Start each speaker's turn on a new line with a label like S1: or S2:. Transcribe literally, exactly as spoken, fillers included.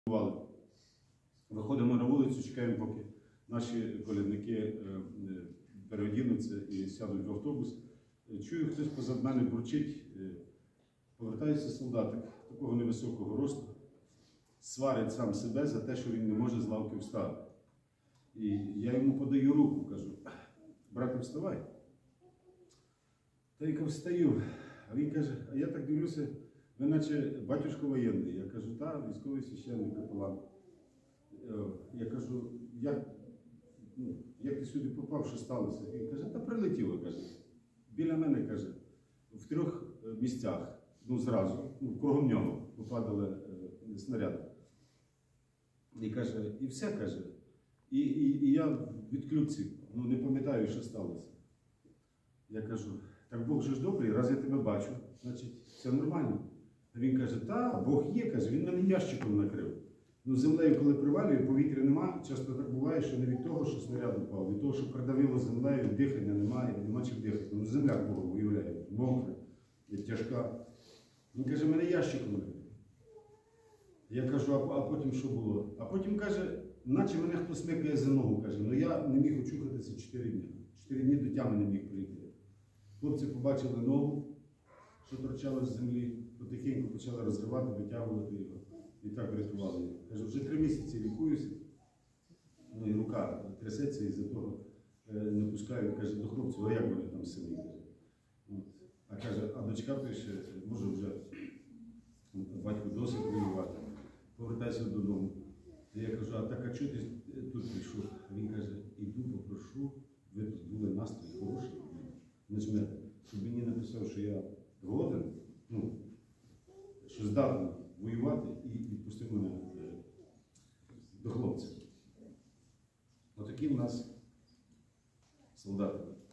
S1: Виходимо на вулицю, чекаємо, поки наші колядники переодінуться і сядуть в автобус. Чую, хтось позад мене бурчить, повертається солдатик такого невисокого росту, сварить сам себе за те, що він не може з лавки встати. І я йому подаю руку, кажу: брате, вставай. Та я встаю. А він каже: а я так дивлюся, ви наче батюшко воєнний. Я кажу: так, військовий священник, капелан. Я кажу: як, ну, як ти сюди попав, що сталося? Він каже: та прилетіло, каже. Біля мене, каже, в трьох місцях, ну зразу, ну, кругом нього попадали е, снаряди. І каже, і все, каже. І, і, і я від ключці, ну не пам'ятаю, що сталося. Я кажу: так Бог же ж добрий, раз я тебе бачу, значить все нормально. А він каже: та, Бог є, каже, він мене ящиком накрив. Ну, землею, коли привалює, повітря нема, часто так буває, що не від того, що снаряд упав, від того, що придавило землею, дихання немає, нема чим дихати. Ну, земля Богу уявляє, мокра, тяжка. Він каже: мене ящиком накрив. Я кажу: а, а потім що було? А потім каже, наче мене хтось смикає за ногу, каже, ну я не міг очухатися чотири дні. Чотири дні до тями не міг прийти. Хлопці побачили ногу, що торчала з землі, потихеньку почали розривати, витягувати його. І так врятували його. Каже, вже три місяці лікуюся, ну і рука трясеться, і за того не пускаю. Каже, до хлопців: а як вони там самі? От. А каже, а дочка пише: може вже батько досить воювати, повертайся додому. І я кажу: а так, а чого ти тут прийшов? А він каже: іду попрошу, ви тут були, настрій хороший, нажмете, щоб мені написав, що я годен, ну, що здатний воювати, і відпустив мене до хлопців. Отакі в нас солдати.